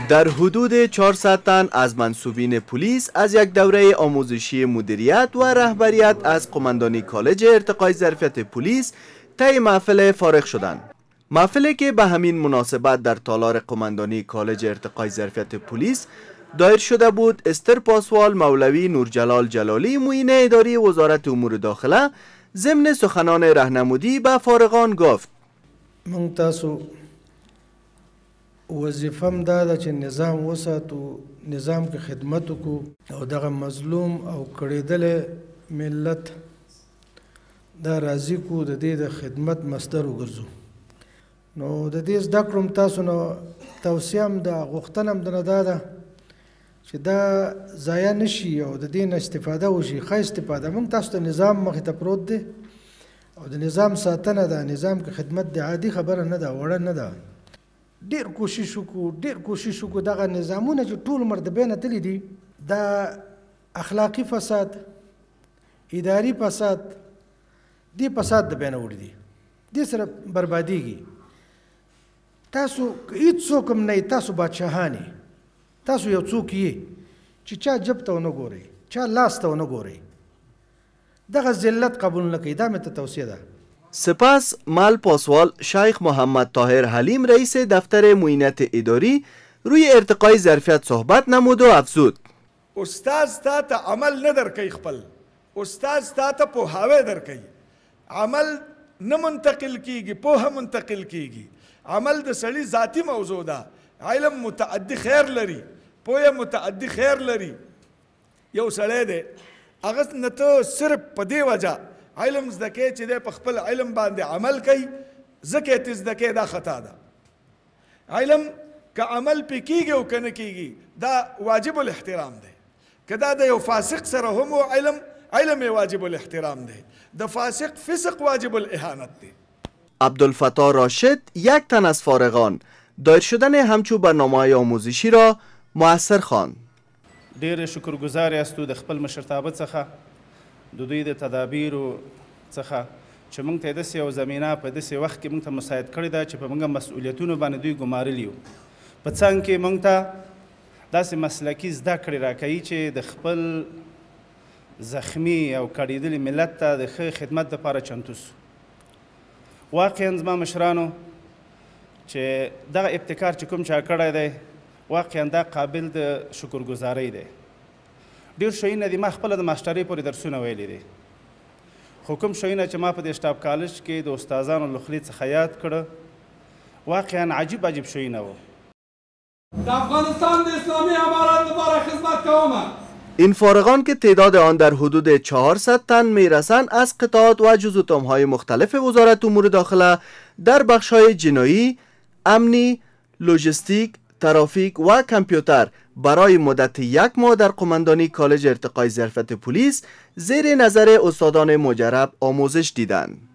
در حدود 400 تن از منصوبین پلیس از یک دوره آموزشی مدیریت و رهبریت از قماندانی کالج ارتقای ظرفیت پلیس طی محفل فارغ شدند. محفلی که به همین مناسبت در تالار قماندانی کالج ارتقای ظرفیت پلیس دایر شده بود، استر پاسوال مولوی نورجلال جلالی معین اداری وزارت امور داخله ضمن سخنان راهنمودی به فارغان گفت: من تاسو وظیفم دا ده چې نظام وساتو، نظام کې خدمت وکړو او دغه مظلوم او کړېدلی ملت دا راضي کو د دې د خدمت مصدر وګرځو. نو د دې زده کړو تاسو نو توصیه هم ده، غوښتنه هم درنه دا ده چې دا ضایع نشي او د دې نه استفاده وشي، ښه استفاده. موږ تاسو ته نظام مخې ته پروت دی او د نظام ساتنه ده، نظام کې خدمت د عادي خبره نه ده، وړه نه ده. ډېر کوشش وکړو دغه نظامونه چې ټول عمر د بینه تللي دي، دا اخلاقي فساد، اداري فساد، دې فساد د بینه وړي دي، دې سره بربادېږي. تاسو هېڅوک هم نه یې، تاسو بادشاهان یې، تاسو یو څوک یې چې چا جب ته ونه ګورئ، چا لاس ته ونه ګورئ. دغه ذلت قبول نه کوي. دا مې ته توصیه ده. سپس مال پاسوال شیخ محمد طاهر حلیم رئیس دفتر معینت اداری روی ارتقای ظرفیت صحبت نمود و افزود: استاد تا ته عمل نه درکوي، خپل استاد تا ته پوهاوی درکوي. عمل نه منتقل کیږي، پوهه منتقل کیږي. عمل د سړي ذاتی موضوع ده. علم متعدی خیر لري، پوهه متعدی خیر لري. یو سړی دی هغه نه ته صرف په دې وجه علم زده کوي چې دی په خپل علم باندې عمل کوي، ځکه یې ته زده کوي، دا خطا ده. علم که عمل پې کیږي او که نه کیږي دا واجب الاحترام دی. که دا د یو فاسق سره هم علم یې واجب الاحترام دی، د فاسق فسق واجب الاهانت دی. عبدالفتاح راشد یک تن از فارغان دایر شدن همچو برنامه‌های آموزشی را مؤثر خواند. ډېر شکرګزار یاستو د خپل مشرتابه څخه، د دوی د تدابیرو څخه چې موږ ته داسې یو زمینه په داسې وخت کې موږ ته مساعد کړې ده چې په موږ مسؤلیتونو باندې دوی ګمارلي وو. په څنګ کې موږ ته داسې مسلکي زده کړې راکوي چې د خپل زخمی او کړېدلي ملت ته د ښه خدمت دپاره چمتو سو. واقعا زما مشرانو چې دغه ابتکار چې کوم چا کړی دی واقعا دا قابل د شکرګزارۍ دی. ډېر شیونه دي ما خپله د ماسټرۍ پورې درسونه ویلي دي، خو کوم شیونه چې ما په دې شټاپ کالج کې د استادانو له خولې څخه یاد کړه واقعا عجیب شیونه وو. د افغانستان د اسلامي امارت لپاره خدمت کوم. این فارغان که تعداد آن در حدود 400 تن میرسند از قطاعات و جزء مختلف وزارت امور داخله در بخش‌های جنایی، امنی، لوجستیک، ترافیک و کامپیوتر برای مدت 1 ماه در قماندانی کالج ارتقای ظرفیت پلیس زیر نظر استادان مجرب آموزش دیدند.